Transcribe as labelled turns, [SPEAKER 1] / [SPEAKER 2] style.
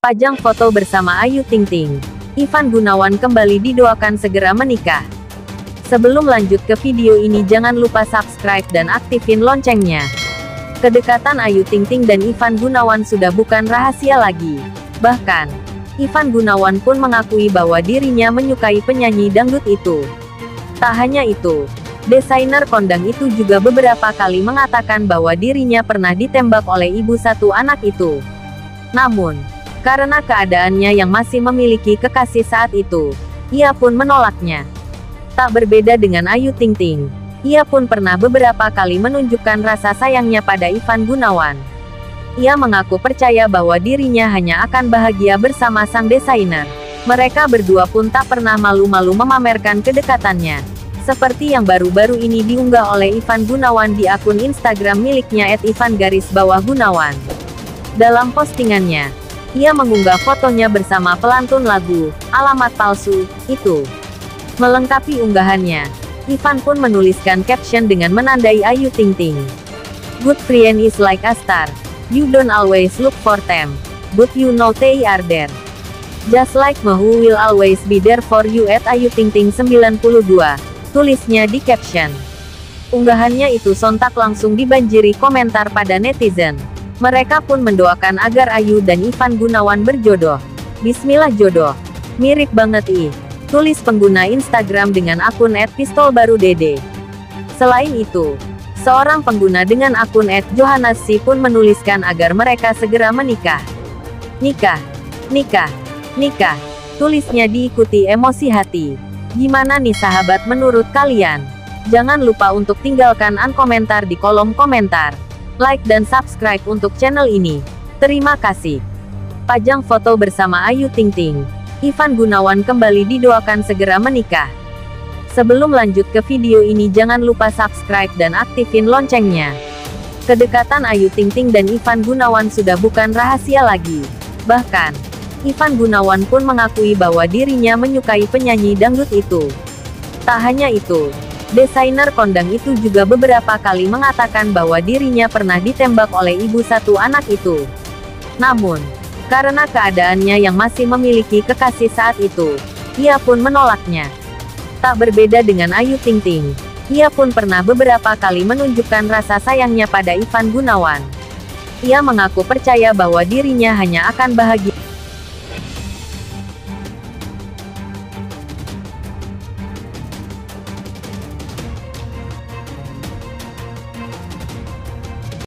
[SPEAKER 1] Pajang foto bersama Ayu Ting Ting. Ivan Gunawan kembali didoakan segera menikah. Sebelum lanjut ke video ini, jangan lupa subscribe dan aktifin loncengnya. Kedekatan Ayu Ting Ting dan Ivan Gunawan sudah bukan rahasia lagi. Bahkan, Ivan Gunawan pun mengakui bahwa dirinya menyukai penyanyi dangdut itu. Tak hanya itu, desainer kondang itu juga beberapa kali mengatakan bahwa dirinya pernah ditembak oleh ibu satu anak itu. Namun, karena keadaannya yang masih memiliki kekasih saat itu, ia pun menolaknya. Tak berbeda dengan Ayu Ting Ting, ia pun pernah beberapa kali menunjukkan rasa sayangnya pada Ivan Gunawan. Ia mengaku percaya bahwa dirinya hanya akan bahagia bersama sang desainer. Mereka berdua pun tak pernah malu-malu memamerkan kedekatannya. Seperti yang baru-baru ini diunggah oleh Ivan Gunawan di akun Instagram miliknya @ivan_gunawan. Dalam postingannya, ia mengunggah fotonya bersama pelantun lagu "Alamat Palsu" itu. Melengkapi unggahannya, Ivan pun menuliskan caption dengan menandai Ayu Ting Ting. "Good friend is like a star. You don't always look for them, but you know they are there. Just like me who will always be there for you @Ayu Ting Ting 92", tulisnya di caption. Unggahannya itu sontak langsung dibanjiri komentar pada netizen. Mereka pun mendoakan agar Ayu dan Ivan Gunawan berjodoh. "Bismillah jodoh. Mirip banget ih", tulis pengguna Instagram dengan akun @pistolbarudede. Selain itu, seorang pengguna dengan akun @johannassi pun menuliskan agar mereka segera menikah. "Nikah, nikah, nikah", tulisnya diikuti emosi hati. Gimana nih sahabat menurut kalian? Jangan lupa untuk tinggalkan komentar di kolom komentar. Like dan subscribe untuk channel ini. Terima kasih. Pajang foto bersama Ayu Ting Ting. Ivan Gunawan kembali didoakan segera menikah. Sebelum lanjut ke video ini, jangan lupa subscribe dan aktifin loncengnya. Kedekatan Ayu Ting Ting dan Ivan Gunawan sudah bukan rahasia lagi. Bahkan, Ivan Gunawan pun mengakui bahwa dirinya menyukai penyanyi dangdut itu. Tak hanya itu, desainer kondang itu juga beberapa kali mengatakan bahwa dirinya pernah ditembak oleh ibu satu anak itu. Namun, karena keadaannya yang masih memiliki kekasih saat itu, ia pun menolaknya. Tak berbeda dengan Ayu Ting Ting, ia pun pernah beberapa kali menunjukkan rasa sayangnya pada Ivan Gunawan. Ia mengaku percaya bahwa dirinya hanya akan bahagia